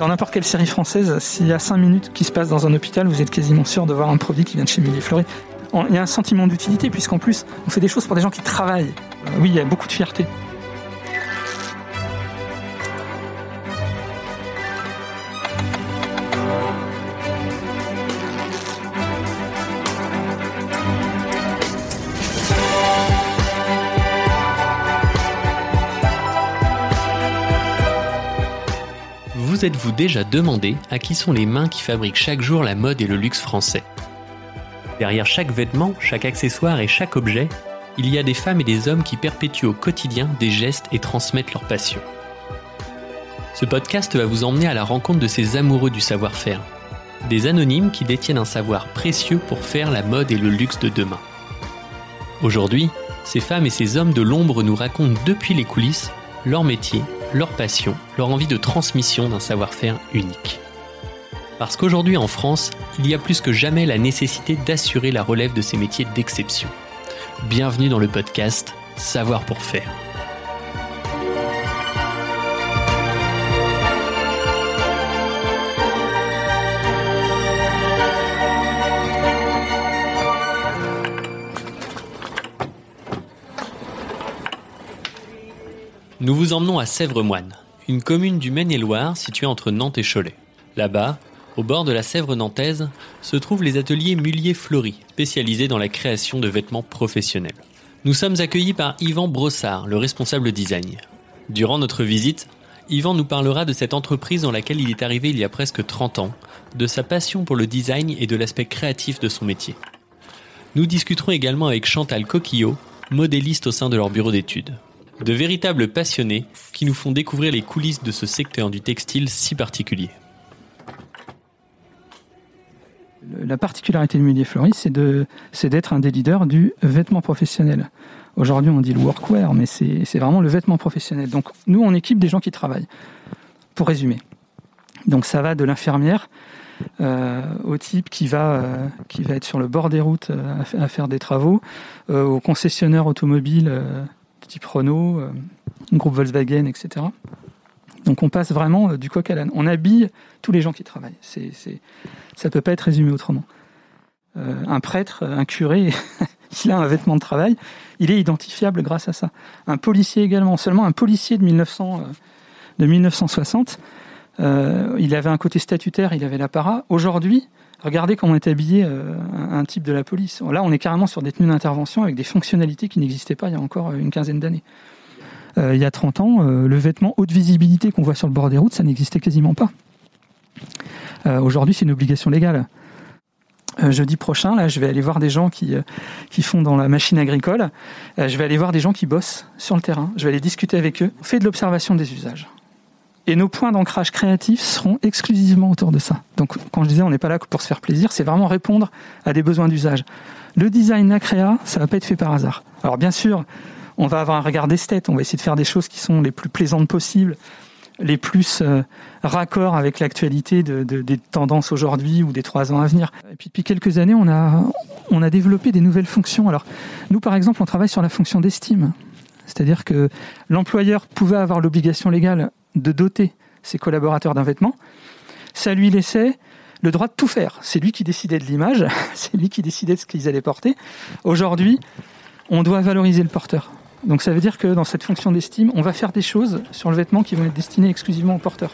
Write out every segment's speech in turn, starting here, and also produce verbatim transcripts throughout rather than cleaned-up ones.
dans n'importe quelle série française, s'il y a cinq minutes qui se passent dans un hôpital, vous êtes quasiment sûr de voir un produit qui vient de chez Mille et Fleury. Il y a un sentiment d'utilité, puisqu'en plus, on fait des choses pour des gens qui travaillent. Euh, oui, il y a beaucoup de fierté. Vous êtes-vous déjà demandé à qui sont les mains qui fabriquent chaque jour la mode et le luxe français ? Derrière chaque vêtement, chaque accessoire et chaque objet, il y a des femmes et des hommes qui perpétuent au quotidien des gestes et transmettent leur passion. Ce podcast va vous emmener à la rencontre de ces amoureux du savoir-faire, des anonymes qui détiennent un savoir précieux pour faire la mode et le luxe de demain. Aujourd'hui, ces femmes et ces hommes de l'ombre nous racontent depuis les coulisses leur métier, leur passion, leur envie de transmission d'un savoir-faire unique. Parce qu'aujourd'hui en France, il y a plus que jamais la nécessité d'assurer la relève de ces métiers d'exception. Bienvenue dans le podcast Savoir pour faire. Nous vous emmenons à Sèvres-Moine, une commune du Maine-et-Loire située entre Nantes et Cholet. Là-bas, au bord de la Sèvre nantaise, se trouvent les ateliers Mullier-Fleury, spécialisés dans la création de vêtements professionnels. Nous sommes accueillis par Yvan Brossard, le responsable design. Durant notre visite, Yvan nous parlera de cette entreprise dans laquelle il est arrivé il y a presque trente ans, de sa passion pour le design et de l'aspect créatif de son métier. Nous discuterons également avec Chantal Coquillot, modéliste au sein de leur bureau d'études. De véritables passionnés qui nous font découvrir les coulisses de ce secteur du textile si particulier. La particularité de Mullier Fleury, c'est, de, c'est d'être un des leaders du vêtement professionnel. Aujourd'hui, on dit le workwear, mais c'est, c'est vraiment le vêtement professionnel. Donc, nous, on équipe des gens qui travaillent, pour résumer. Donc, ça va de l'infirmière euh, au type qui va, euh, qui va être sur le bord des routes euh, à, à faire des travaux, euh, au concessionnaire automobile euh, type Renault, euh, groupe Volkswagen, et cetera. Donc, on passe vraiment euh, du coq à l'âne. On habille tous les gens qui travaillent. C'est... c'est Ça ne peut pas être résumé autrement. Euh, un prêtre, un curé, il a un vêtement de travail, il est identifiable grâce à ça. Un policier également, seulement un policier de, mille neuf cents, euh, de mille neuf cent soixante, euh, il avait un côté statutaire, il avait l'apparat. Aujourd'hui, regardez comment est habillé euh, un, un type de la police. Là, on est carrément sur des tenues d'intervention avec des fonctionnalités qui n'existaient pas il y a encore une quinzaine d'années. Euh, il y a trente ans, euh, le vêtement haute visibilité qu'on voit sur le bord des routes, ça n'existait quasiment pas. Euh, aujourd'hui, c'est une obligation légale. Euh, jeudi prochain, là, je vais aller voir des gens qui, euh, qui font dans la machine agricole. Euh, je vais aller voir des gens qui bossent sur le terrain. Je vais aller discuter avec eux. On fait de l'observation des usages. Et nos points d'ancrage créatifs seront exclusivement autour de ça. Donc, quand je disais on n'est pas là pour se faire plaisir, c'est vraiment répondre à des besoins d'usage. Le design, la créa, ça ne va pas être fait par hasard. Alors, bien sûr, on va avoir un regard d'esthète. On va essayer de faire des choses qui sont les plus plaisantes possibles, les plus euh, raccords avec l'actualité de, de, des tendances aujourd'hui ou des trois ans à venir. Et puis depuis quelques années, on a, on a développé des nouvelles fonctions. Alors, nous, par exemple, on travaille sur la fonction d'estime. C'est-à-dire que l'employeur pouvait avoir l'obligation légale de doter ses collaborateurs d'un vêtement. Ça lui laissait le droit de tout faire. C'est lui qui décidait de l'image, c'est lui qui décidait de ce qu'ils allaient porter. Aujourd'hui, on doit valoriser le porteur. Donc ça veut dire que dans cette fonction d'estime, on va faire des choses sur le vêtement qui vont être destinées exclusivement aux porteurs.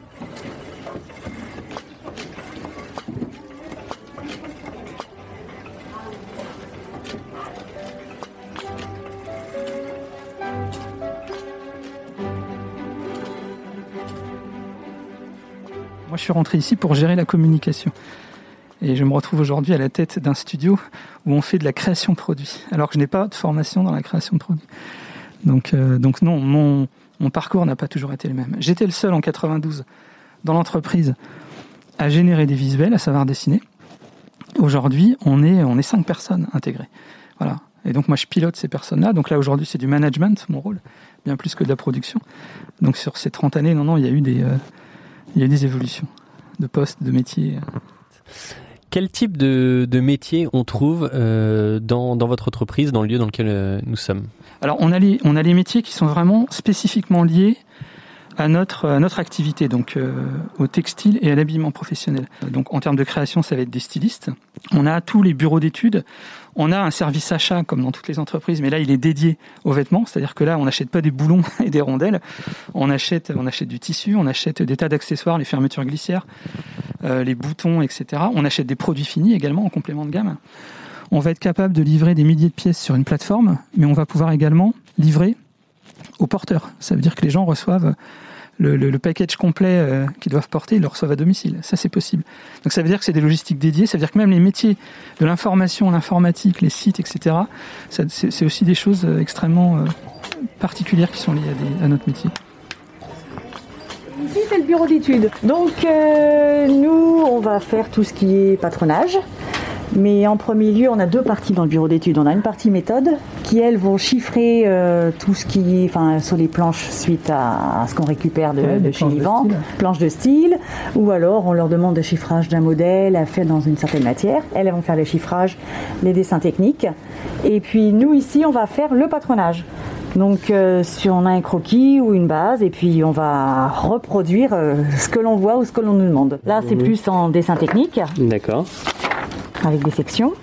Moi, je suis rentré ici pour gérer la communication. Et je me retrouve aujourd'hui à la tête d'un studio où on fait de la création de produits, alors que je n'ai pas de formation dans la création de produits. Donc, euh, donc non, mon, mon parcours n'a pas toujours été le même. J'étais le seul en quatre-vingt-douze dans l'entreprise à générer des visuels, à savoir dessiner. Aujourd'hui, on est, on est cinq personnes intégrées. Voilà. Et donc moi, je pilote ces personnes-là. Donc là, aujourd'hui, c'est du management, mon rôle, bien plus que de la production. Donc sur ces trente années, non, non, il y a eu des, euh, il y a eu des évolutions de postes, de métiers. Quel type de, de métier on trouve euh, dans, dans votre entreprise, dans le lieu dans lequel euh, nous sommes ? Alors, on a, les, on a les métiers qui sont vraiment spécifiquement liés à notre, à notre activité, donc euh, au textile et à l'habillement professionnel. Donc en termes de création, ça va être des stylistes. On a tous les bureaux d'études. On a un service achat, comme dans toutes les entreprises, mais là, il est dédié aux vêtements. C'est-à-dire que là, on n'achète pas des boulons et des rondelles. On achète, on achète du tissu, on achète des tas d'accessoires, les fermetures glissières, euh, les boutons, et cetera. On achète des produits finis également en complément de gamme. On va être capable de livrer des milliers de pièces sur une plateforme, mais on va pouvoir également livrer aux porteurs. Ça veut dire que les gens reçoivent le, le, le package complet euh, qu'ils doivent porter, ils le reçoivent à domicile. Ça, c'est possible. Donc ça veut dire que c'est des logistiques dédiées. Ça veut dire que même les métiers de l'information, l'informatique, les sites, et cetera, ça, c'est, c'est aussi des choses extrêmement euh, particulières qui sont liées à, des, à notre métier. Ici, c'est le bureau d'études. Donc, euh, nous, on va faire tout ce qui est patronage. Mais en premier lieu, on a deux parties dans le bureau d'études. On a une partie méthode qui, elles, vont chiffrer euh, tout ce qui est enfin, sur les planches suite à, à ce qu'on récupère de, ouais, de chez Yvan, planches de style, ou alors on leur demande le chiffrage d'un modèle à faire dans une certaine matière. Elles, elles vont faire le chiffrage, les dessins techniques. Et puis nous, ici, on va faire le patronage. Donc, euh, si on a un croquis ou une base, et puis on va reproduire euh, ce que l'on voit ou ce que l'on nous demande. Là, c'est mmh. plus en dessin technique. D'accord. Avec des sections.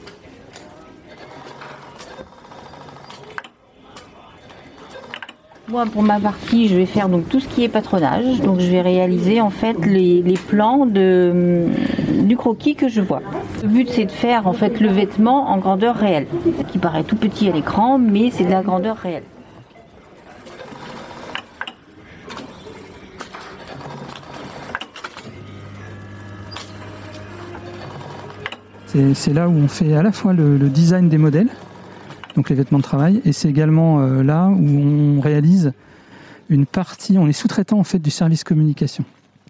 Moi, pour ma partie, je vais faire donc tout ce qui est patronage. Donc, je vais réaliser en fait les, les plans de, du croquis que je vois. Le but, c'est de faire en fait le vêtement en grandeur réelle, qui paraît tout petit à l'écran, mais c'est de la grandeur réelle. C'est, c'est là où on fait à la fois le, le design des modèles, donc les vêtements de travail, et c'est également euh, là où on réalise une partie, on est sous-traitant en fait du service communication.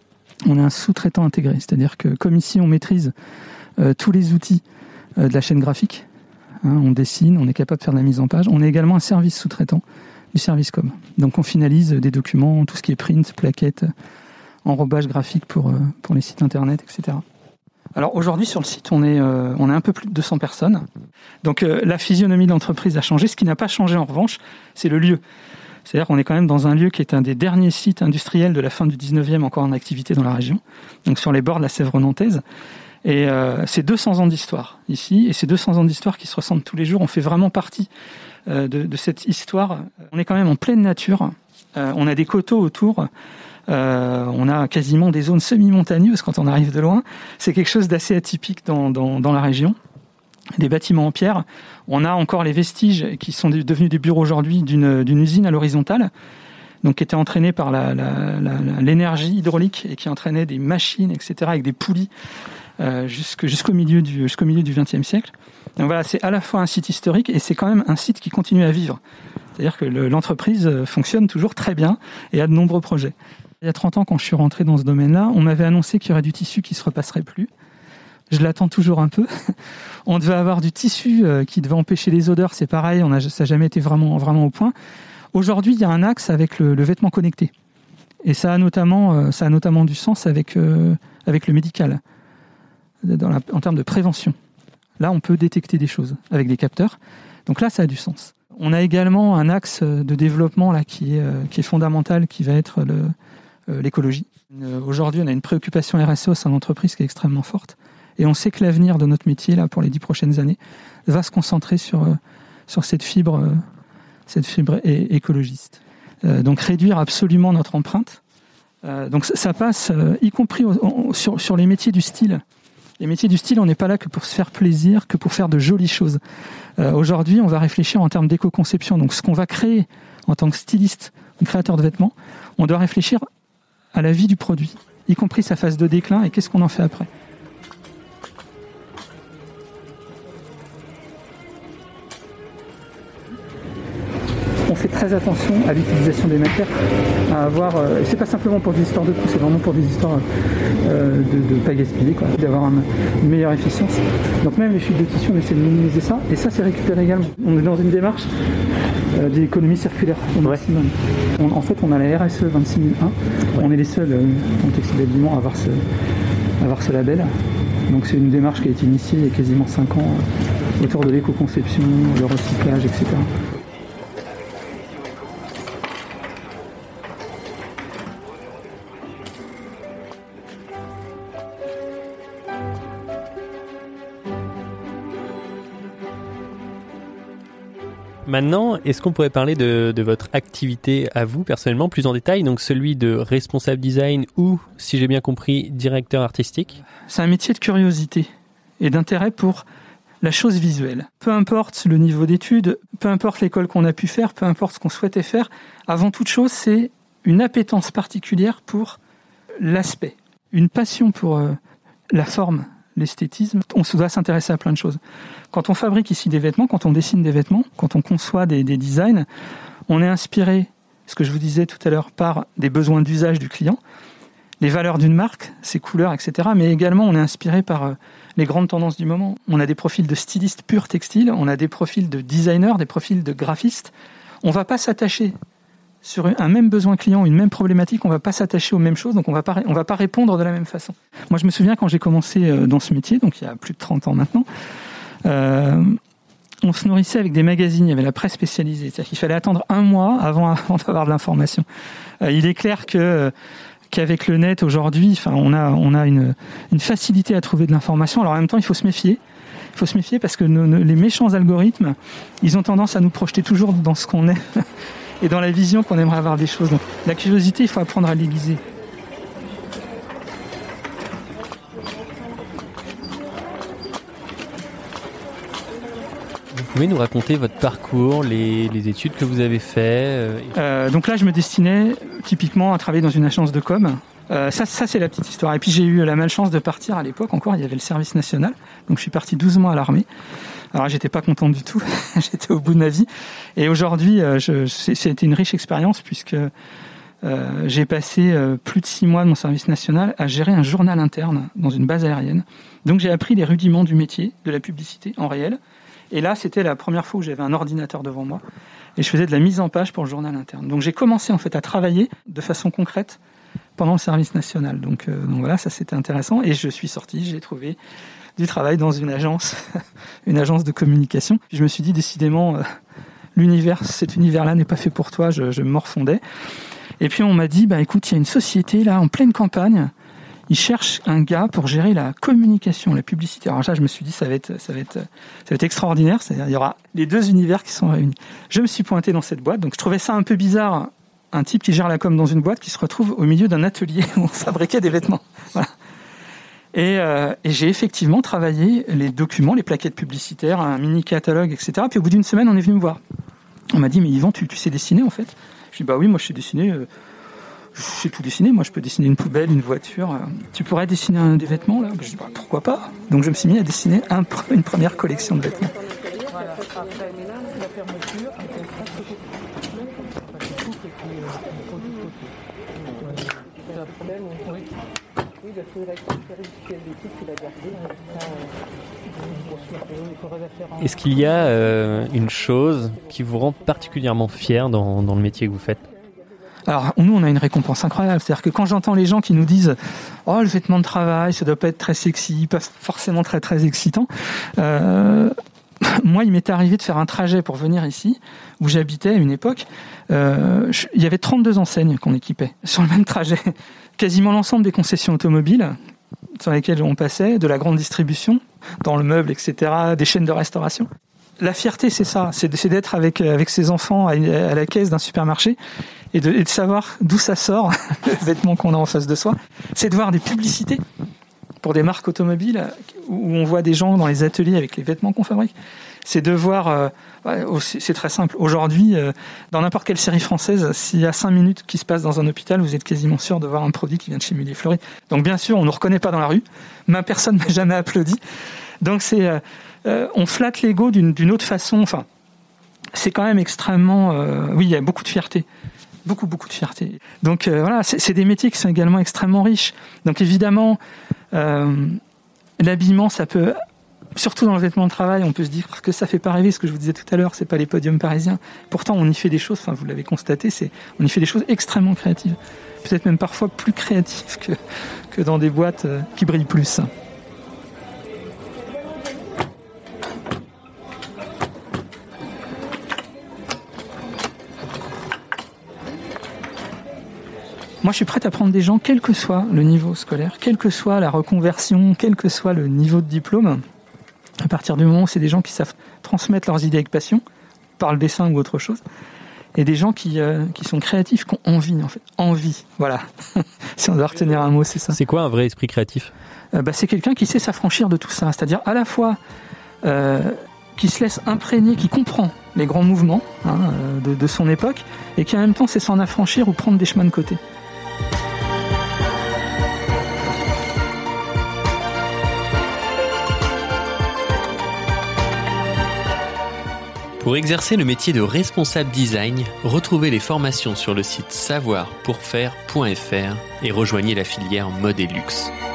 On est un sous-traitant intégré, c'est-à-dire que comme ici on maîtrise euh, tous les outils euh, de la chaîne graphique, hein, on dessine, on est capable de faire de la mise en page, on est également un service sous-traitant du service com. Donc on finalise des documents, tout ce qui est print, plaquettes, enrobage graphique pour, euh, pour les sites internet, et cetera. Alors aujourd'hui sur le site, on est, euh, on est un peu plus de deux cents personnes. Donc euh, la physionomie de l'entreprise a changé. Ce qui n'a pas changé en revanche, c'est le lieu. C'est-à-dire qu'on est quand même dans un lieu qui est un des derniers sites industriels de la fin du dix-neuvième encore en activité dans la région, donc sur les bords de la Sèvre nantaise. Et euh, c'est deux cents ans d'histoire ici, et ces deux cents ans d'histoire qui se ressentent tous les jours, on fait vraiment partie euh, de, de cette histoire. On est quand même en pleine nature, euh, on a des coteaux autour. Euh, on a quasiment des zones semi-montagneuses quand on arrive de loin. C'est quelque chose d'assez atypique dans, dans, dans la région. Des bâtiments en pierre. On a encore les vestiges qui sont devenus des bureaux aujourd'hui d'une, d'une usine à l'horizontale, donc qui était entraînée par la, la, la, l'énergie hydraulique et qui entraînait des machines, et cetera, avec des poulies euh, jusqu'au, jusqu'au milieu du jusqu'au milieu du vingtième siècle. Donc voilà, c'est à la fois un site historique et c'est quand même un site qui continue à vivre. C'est-à-dire que le, l'entreprise fonctionne toujours très bien et a de nombreux projets. Il y a trente ans, quand je suis rentré dans ce domaine-là, on m'avait annoncé qu'il y aurait du tissu qui ne se repasserait plus. Je l'attends toujours un peu. On devait avoir du tissu qui devait empêcher les odeurs, c'est pareil, on a, ça n'a jamais été vraiment, vraiment au point. Aujourd'hui, il y a un axe avec le, le vêtement connecté. Et ça a notamment, ça a notamment du sens avec, euh, avec le médical, dans la, en termes de prévention. Là, on peut détecter des choses avec des capteurs. Donc là, ça a du sens. On a également un axe de développement là, qui, est, qui est fondamental, qui va être le... l'écologie. Aujourd'hui, on a une préoccupation R S E au sein de l'entreprise qui est extrêmement forte et on sait que l'avenir de notre métier là pour les dix prochaines années va se concentrer sur sur cette fibre cette fibre é- écologiste. Euh, donc réduire absolument notre empreinte. Euh, donc ça, ça passe euh, y compris au, au, sur sur les métiers du style. Les métiers du style, on n'est pas là que pour se faire plaisir, que pour faire de jolies choses. Euh, aujourd'hui, on va réfléchir en termes d'éco-conception. Donc ce qu'on va créer en tant que styliste ou créateur de vêtements, on doit réfléchir à la vie du produit, y compris sa phase de déclin et qu'est-ce qu'on en fait après. On fait très attention à l'utilisation des matières, à avoir, euh, c'est pas simplement pour des histoires de coût, c'est vraiment pour des histoires euh, de ne pas gaspiller, quoi, d'avoir un, une meilleure efficience. Donc même les chutes de tissu, on essaie de minimiser ça, et ça c'est récupéré également. On est dans une démarche euh, d'économie circulaire au maximum. On, en fait, on a la R S E vingt-six mille un, ouais. On est les seuls euh, en textile d'habillement à avoir ce, à avoir ce label. Donc c'est une démarche qui a été initiée il y a quasiment cinq ans euh, autour de l'éco-conception, le recyclage, et cetera. Maintenant, est-ce qu'on pourrait parler de, de votre activité à vous, personnellement, plus en détail, donc celui de responsable design ou, si j'ai bien compris, directeur artistique ? C'est un métier de curiosité et d'intérêt pour la chose visuelle. Peu importe le niveau d'études, peu importe l'école qu'on a pu faire, peu importe ce qu'on souhaitait faire, avant toute chose, c'est une appétence particulière pour l'aspect, une passion pour euh, la forme, l'esthétisme. On se doit s'intéresser à plein de choses. Quand on fabrique ici des vêtements, quand on dessine des vêtements, quand on conçoit des, des designs, on est inspiré, ce que je vous disais tout à l'heure, par des besoins d'usage du client, les valeurs d'une marque, ses couleurs, et cetera. Mais également, on est inspiré par euh, les grandes tendances du moment. On a des profils de stylistes purs textiles, on a des profils de designers, des profils de graphistes. On ne va pas s'attacher sur un même besoin client, une même problématique, on ne va pas s'attacher aux mêmes choses, donc on va pas, on va pas répondre de la même façon. Moi, je me souviens quand j'ai commencé dans ce métier, donc il y a plus de trente ans maintenant, euh, on se nourrissait avec des magazines, il y avait la presse spécialisée, c'est-à-dire qu'il fallait attendre un mois avant, avant d'avoir de l'information. Euh, il est clair que qu'avec le net aujourd'hui, enfin, on a, on a une, une facilité à trouver de l'information, alors en même temps, il faut se méfier. Il faut se méfier parce que nos, nos, les méchants algorithmes, ils ont tendance à nous projeter toujours dans ce qu'on est et dans la vision qu'on aimerait avoir des choses. Donc, la curiosité, il faut apprendre à l'aiguiser. Vous pouvez nous raconter votre parcours, les, les études que vous avez faites euh, Donc là, je me destinais typiquement à travailler dans une agence de com. Euh, ça, ça, c'est la petite histoire. Et puis, j'ai eu la malchance de partir à l'époque. Encore, il y avait le service national. Donc, je suis parti douze mois à l'armée. Alors, j'étais pas content du tout. J'étais au bout de ma vie. Et aujourd'hui, euh, je, c'était une riche expérience puisque euh, j'ai passé euh, plus de six mois de mon service national à gérer un journal interne dans une base aérienne. Donc, j'ai appris les rudiments du métier, de la publicité en réel. Et là, c'était la première fois où j'avais un ordinateur devant moi et je faisais de la mise en page pour le journal interne. Donc, j'ai commencé en fait à travailler de façon concrète pendant le service national. Donc, euh, donc voilà, ça c'était intéressant. Et je suis sorti, j'ai trouvé du travail dans une agence, une agence de communication. Puis je me suis dit décidément, euh, l'univers, cet univers-là n'est pas fait pour toi. Je, je me morfondais. Et puis on m'a dit, bah écoute, il y a une société là en pleine campagne. Ils cherchent un gars pour gérer la communication, la publicité. Alors là, je me suis dit, ça va être, ça va être, ça va être extraordinaire. C'est-à-dire, il y aura les deux univers qui sont réunis. Je me suis pointé dans cette boîte. Donc je trouvais ça un peu bizarre. Un type qui gère la com dans une boîte qui se retrouve au milieu d'un atelier où on fabriquait des vêtements. Voilà. Et, euh, et j'ai effectivement travaillé les documents, les plaquettes publicitaires, un mini catalogue, et cetera. Puis au bout d'une semaine, on est venu me voir. On m'a dit, mais Yvan, tu, tu sais dessiner en fait ? Je dis, bah oui, moi je sais dessiner. Euh, je sais tout dessiner. Moi, je peux dessiner une poubelle, une voiture. Euh, tu pourrais dessiner un, des vêtements là ? Je dis, bah pourquoi pas ? Donc je me suis mis à dessiner un, une première collection de vêtements. Est-ce qu'il y a euh, une chose qui vous rend particulièrement fier dans, dans le métier que vous faites ? Alors, nous, on a une récompense incroyable. C'est-à-dire que quand j'entends les gens qui nous disent « Oh, le vêtement de travail, ça doit pas être très sexy, pas forcément très, très excitant. Euh, » Moi, il m'était arrivé de faire un trajet pour venir ici, où j'habitais à une époque. Euh, je, il y avait trente-deux enseignes qu'on équipait sur le même trajet. Quasiment l'ensemble des concessions automobiles sur lesquelles on passait, de la grande distribution, dans le meuble, et cetera, des chaînes de restauration. La fierté, c'est ça, c'est d'être avec, avec ses enfants à, à la caisse d'un supermarché et de, et de savoir d'où ça sort, le vêtement qu'on a en face de soi. C'est de voir des publicités pour des marques automobiles où on voit des gens dans les ateliers avec les vêtements qu'on fabrique. C'est de voir, euh, c'est très simple. Aujourd'hui, euh, dans n'importe quelle série française, s'il y a cinq minutes qui se passent dans un hôpital, vous êtes quasiment sûr de voir un produit qui vient de chez Mille et Fleury. Donc bien sûr, on ne nous reconnaît pas dans la rue. Ma personne ne m'a jamais applaudi. Donc c'est, euh, euh, on flatte l'ego d'une, d'une autre façon. Enfin, c'est quand même extrêmement, euh, oui, il y a beaucoup de fierté. Beaucoup, beaucoup de fierté. Donc euh, voilà, c'est, c'est des métiers qui sont également extrêmement riches. Donc évidemment, euh, l'habillement, ça peut, surtout dans le vêtement de travail, on peut se dire que ça fait pas rêver, ce que je vous disais tout à l'heure, c'est pas les podiums parisiens. Pourtant, on y fait des choses, enfin vous l'avez constaté, c'est, on y fait des choses extrêmement créatives. Peut-être même parfois plus créatives que, que dans des boîtes euh, qui brillent plus. Moi, je suis prête à prendre des gens, quel que soit le niveau scolaire, quelle que soit la reconversion, quel que soit le niveau de diplôme. À partir du moment où c'est des gens qui savent transmettre leurs idées avec passion, par le dessin ou autre chose. Et des gens qui, euh, qui sont créatifs, qui ont envie, en fait. Envie, voilà. Si on doit retenir un mot, c'est ça. C'est quoi un vrai esprit créatif ? euh, bah, C'est quelqu'un qui sait s'affranchir de tout ça. C'est-à-dire à la fois euh, qui se laisse imprégner, qui comprend les grands mouvements hein, de, de son époque, et qui en même temps sait s'en affranchir ou prendre des chemins de côté. Pour exercer le métier de responsable design, retrouvez les formations sur le site savoir pour faire point f r et rejoignez la filière mode et luxe.